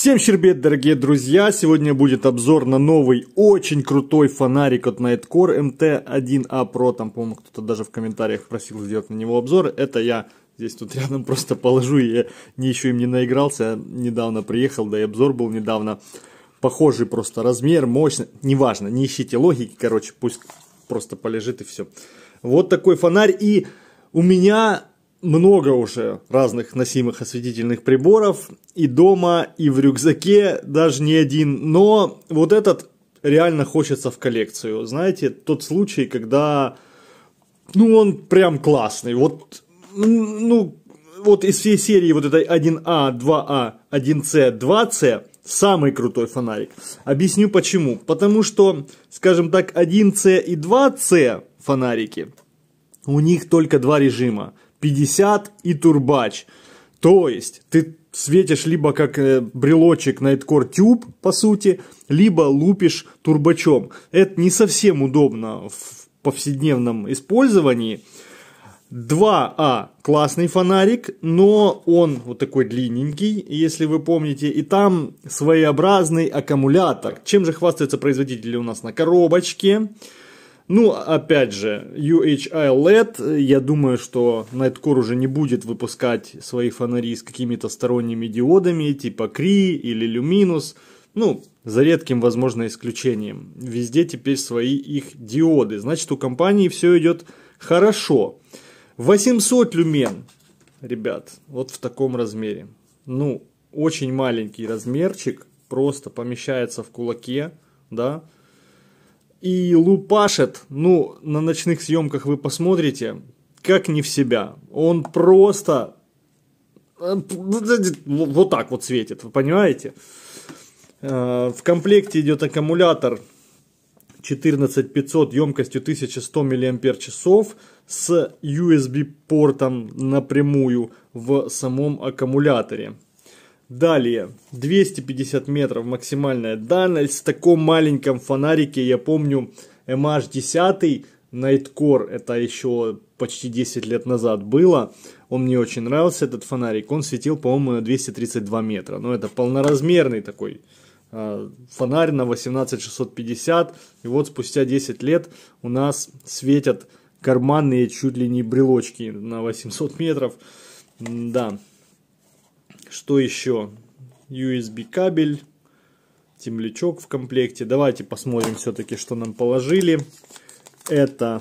Всем щербет, дорогие друзья! Сегодня будет обзор на новый, очень крутой фонарик от Nitecore MT1A Pro. Там, по-моему, кто-то даже в комментариях просил сделать на него обзор. Это я здесь тут рядом просто положу, я еще им не наигрался. Недавно приехал, да и обзор был недавно. Похожий просто размер, мощный. Неважно, не ищите логики, короче, пусть просто полежит и все. Вот такой фонарь. И у меня много уже разных носимых осветительных приборов. И дома, и в рюкзаке, даже не один. Но вот этот реально хочется в коллекцию. Знаете, тот случай, когда, он прям классный. Вот из всей серии вот этой 1А, 2А, 1С, 2С самый крутой фонарик. Объясню почему. Потому что, скажем так, 1С и 2С фонарики, у них только два режима. 50 и турбач. То есть ты светишь либо как брелочек Nitecore Tube, по сути, либо лупишь турбачом. Это не совсем удобно в повседневном использовании. 2А классный фонарик, но он вот такой длинненький, если вы помните, и там своеобразный аккумулятор. Чем же хвастаются производители у нас на коробочке? Опять же, UHI LED, я думаю, что Nitecore уже не будет выпускать свои фонари с какими-то сторонними диодами, типа Cree или Luminous, за редким, возможно, исключением. Везде теперь свои их диоды, значит, у компании все идет хорошо. 800 люмен, ребят, вот в таком размере. Очень маленький размерчик, просто помещается в кулаке, да. И лупашет, на ночных съемках вы посмотрите, как не в себя. Он просто вот так вот светит, вы понимаете? В комплекте идет аккумулятор 14500 емкостью 1100 мАч с USB-портом напрямую в самом аккумуляторе. Далее, 250 метров максимальная дальность. В таком маленьком фонарике, я помню, MH10 Nitecore, это еще почти 10 лет назад было. Он мне очень нравился, этот фонарик. Он светил, по-моему, на 232 метра. Но это полноразмерный такой фонарь на 18650. И вот спустя 10 лет у нас светят карманные чуть ли не брелочки на 800 метров. Да. Что еще? USB кабель, темлячок в комплекте. Давайте посмотрим все-таки, что нам положили. Это,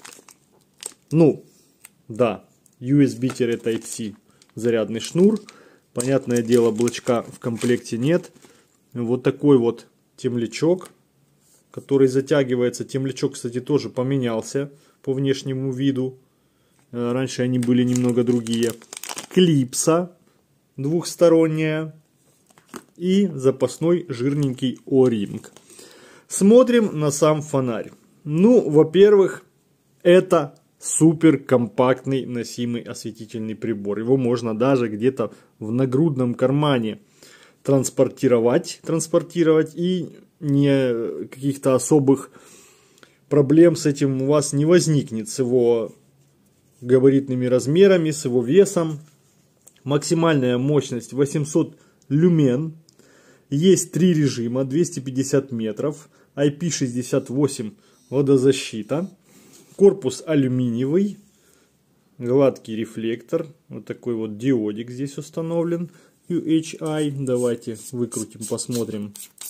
USB-Type-C зарядный шнур. Понятное дело, блочка в комплекте нет. Вот такой вот темлячок, который затягивается. Темлячок, кстати, тоже поменялся по внешнему виду. Раньше они были немного другие. Клипса двухсторонняя и запасной жирненький О-ринг. Смотрим на сам фонарь. Во-первых, это супер компактный носимый осветительный прибор. Его можно даже где-то в нагрудном кармане транспортировать и каких-то особых проблем с этим у вас не возникнет, с его габаритными размерами, с его весом. Максимальная мощность 800 люмен. Есть три режима, 250 метров, IP68 водозащита. Корпус алюминиевый, гладкий рефлектор. Вот такой вот диодик здесь установлен. UHI. Давайте выкрутим, посмотрим.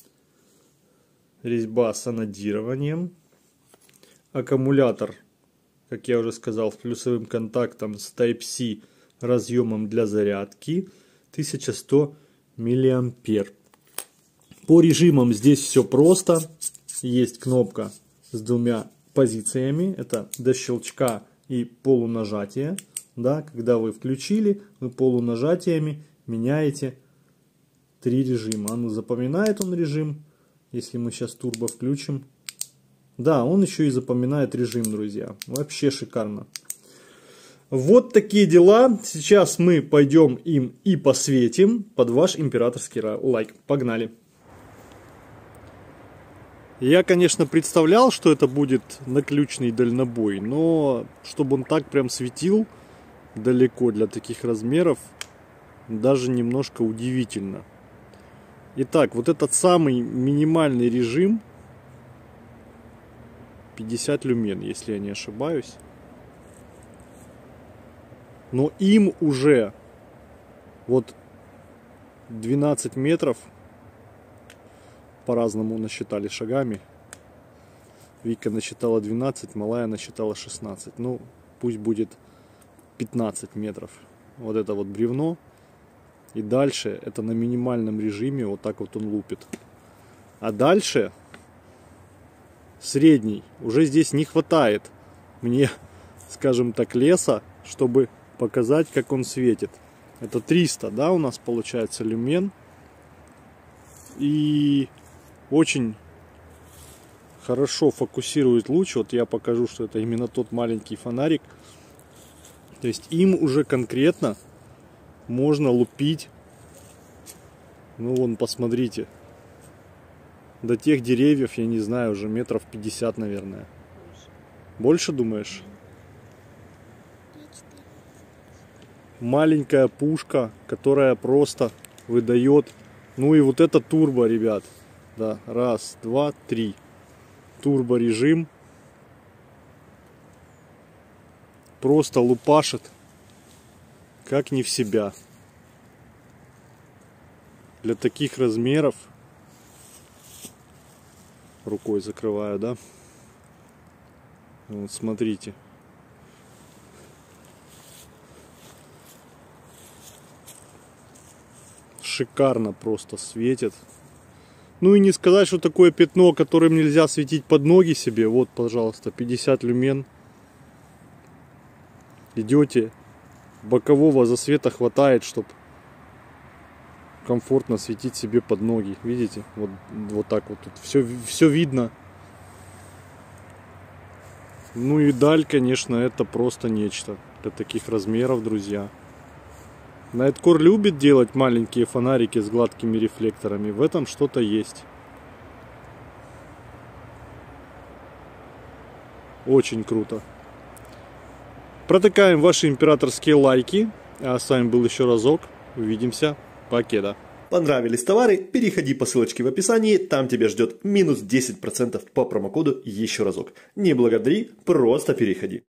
Резьба с анодированием. Аккумулятор, как я уже сказал, с плюсовым контактом с Type-C разъемом для зарядки 1100 мА. По режимам здесь все просто. Есть кнопка с двумя позициями. Это до щелчка и полунажатия. Да, когда вы включили, вы полунажатиями меняете три режима. Запоминает он режим. Если мы сейчас турбо включим. Да, он еще и запоминает режим, друзья. Вообще шикарно. Вот такие дела. Сейчас мы пойдем им и посветим под ваш императорский лайк. Погнали. Я, конечно, представлял, что это будет наключный дальнобой, но чтобы он так прям светил далеко для таких размеров, даже немножко удивительно. Итак, вот этот самый минимальный режим 50 люмен, если я не ошибаюсь. Но им уже вот 12 метров, по-разному насчитали шагами. Вика насчитала 12, малая насчитала 16. Ну, пусть будет 15 метров. Вот это вот бревно. И дальше это на минимальном режиме вот так вот он лупит. А дальше средний. Уже здесь не хватает мне, скажем так, леса, чтобы показать, как он светит. Это 300, да, у нас получается люмен. И очень хорошо фокусирует луч. Вот я покажу, что это именно тот маленький фонарик. То есть им уже конкретно можно лупить. Ну вон, посмотрите. До тех деревьев, я не знаю, уже метров 50, наверное. Больше думаешь? Маленькая пушка, которая просто выдает. Ну и вот это турбо, ребят. Да, раз, два, три. Турбо режим. Просто лупашит, как не в себя. Для таких размеров, рукой закрываю, да? Вот смотрите. Шикарно просто светит. Ну и не сказать, что такое пятно, которым нельзя светить под ноги себе. Вот, пожалуйста, 50 люмен. Идете, бокового засвета хватает, чтобы комфортно светить себе под ноги. Видите? Вот так вот тут все видно. Ну и даль, конечно, это просто нечто для таких размеров, друзья. Night-Core любит делать маленькие фонарики с гладкими рефлекторами. В этом что-то есть. Очень круто. Протыкаем ваши императорские лайки. А с вами был еще разок. Увидимся. Покеда. Понравились товары? Переходи по ссылочке в описании. Там тебя ждет минус 10% по промокоду еще разок. Не благодари, просто переходи.